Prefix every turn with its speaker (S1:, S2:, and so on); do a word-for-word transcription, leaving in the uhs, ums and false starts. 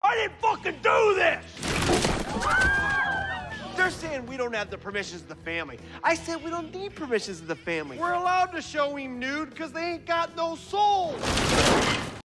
S1: I didn't fucking do this! They're saying we don't have the permissions of the family. I said we don't need permissions of the family. We're allowed to show him nude because they ain't got no soul.